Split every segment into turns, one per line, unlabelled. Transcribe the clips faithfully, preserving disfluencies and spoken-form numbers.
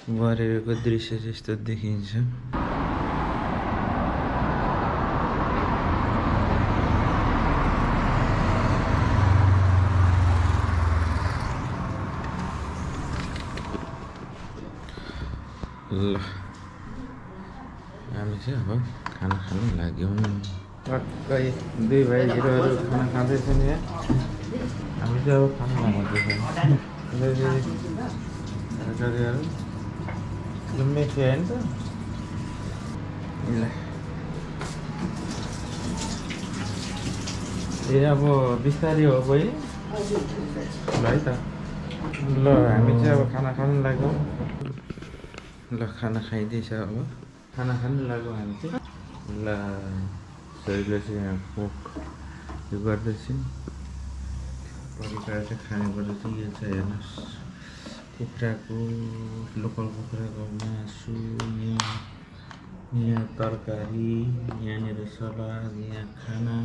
वरेको दृश्य जस्तो देखिन्छ। ल हामी चाहिँ अब खाना खानु लाग्यौँ। टक्कै दुई भाइ हिरोहरू खाना खाँदैछन् यहाँ। हामी चाहिँ अब खाना खाँदैछौँ। मेथी होइन त ए अब बिस्तारै हो बहिनी ल है त। ल हामी चाहिँ अब खाना खानु लाग्यौँ। ल खाना खाइदिएछ अब खाना खानु लाग्यो हामी चाहिँ। ल शरीरले चाहिँ यहाँ पोक यो गर्दैछौँ। परिकार चाहिँ खाने गर्दैछ। यो चाहिँ हेर्नुहोस् कुखुराको लोकल कुखुराको मासु, यहाँ यहाँ तरकारी, यहाँनिर सलाद, यहाँ खाना।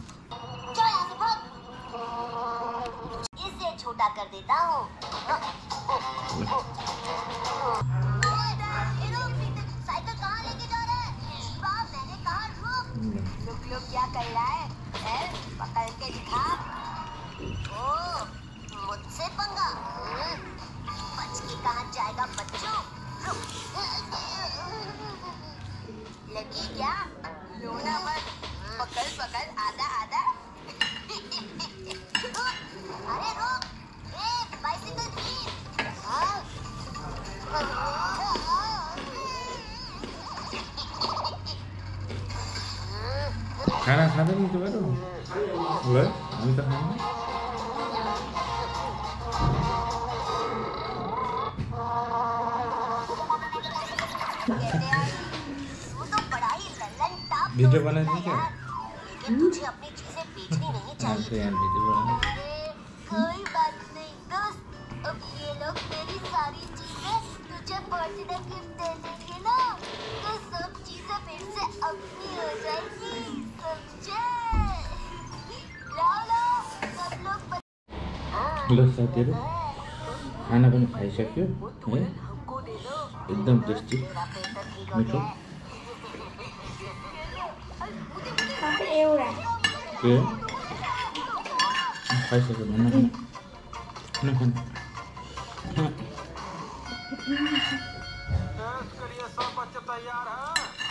इसे छोटा कर देता हूँ। साइकिल कहाँ लेके जा रहा है? बाप मैंने कहा रुक। लुक लुक क्या कर रहा है? पकड़ के दिखा। ओ मुझसे पंगा? बच के कहाँ जाएगा बच्चों? रुक। लगी क्या? रोना मत। पकड़ पकड़ आधा आधा। अरे रुक। ए बाइसिकल थी। हाँ।
खाना खाँदैन नि तपाईँहरू? ल हामी त खानु। वीडियो बनाइदिनु क्या?
लेकिन तुझे अपनी चीजें बेचनी नहीं चाहिए। कोई बात नहीं दोस्त, अब ये लोग मेरी सारी चीजें तुझे बर्थडे गिफ्ट दे देंगे ना, तो सब चीजें फिर से अपनी हो जाएगी, समझे? लाओ लाओ सब लोग।
ल साथीहरू खाना पनि खाइसक्यो है, एकदम टेस्टी मिठो। के खाइसक्यो भन्न खाना खाना
सब बच्चे तैयार हैं?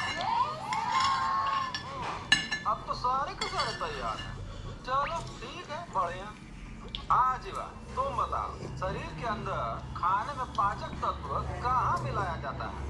अब तो सारे के सारे तैयार हैं। चलो ठीक है, बढ़िया। हाँ जीवा, तुम बताओ शरीर के अंदर खाने में पाचक तत्व कहाँ मिलाया जाता है?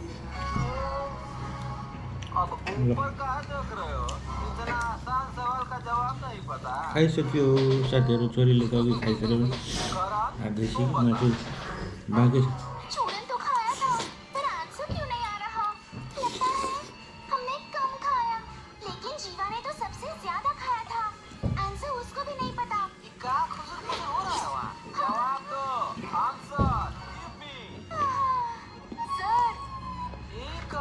अब ऊपर कहाँ देख रहे हो? इतना आसान सवाल का जवाब नहीं पता।
खाइसक्यो साथीहरू, छोरीले त अघि खाइसक्यो। आधेसी मासु बाँकी छ।
चूरन तो खाया था, पर आंसर क्यों नहीं आ रहा? लगता है हमने कम खाया, लेकिन जीवा ने तो सबसे ज्यादा खाया था। आंसर उसको भी नहीं पता।
क्या खुजर खुजर हो रहा है वहाँ? जवाब दो। Answer UP.
सर
एक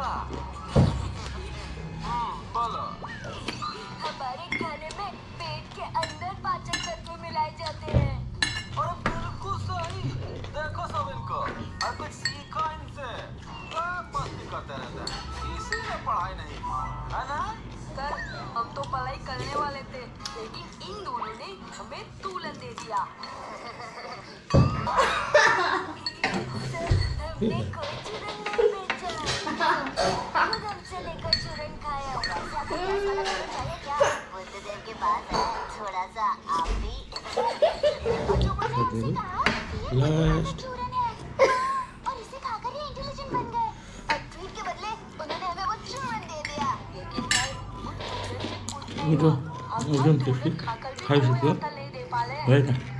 बोलो।
हमारे खाने में पेट के अंदर पाचक तत्व मिलाए जाते हैं।
और बिल्कुल सही। देखो सब इनको, और कुछ सीखो इनसे। सब मस्ती करते रहते हैं, किसी ने पढ़ाई नहीं की, है ना?
सर हम तो पढ़ाई करने वाले थे, लेकिन इन दोनों ने हमें तूलन दे दिया।
हमने कोई चूरन नहीं बेचा, खुद हमसे लेकर चूरन खाया। वैसे आपको कैसा लगना चाहिए क्या? बुद्धदेव के पास है, थोड़ा सा आप भी। बच्चों ने हमसे कहा कि ये चूरन है, और इसे खाकर ये इंटेलिजेंट बन गए। और ट्रीट के बदले उन्होंने हमें वो चूरन दे दिया।
लेकिन सर
मिठो एकदम टेस्टी खाइसक्यो है त।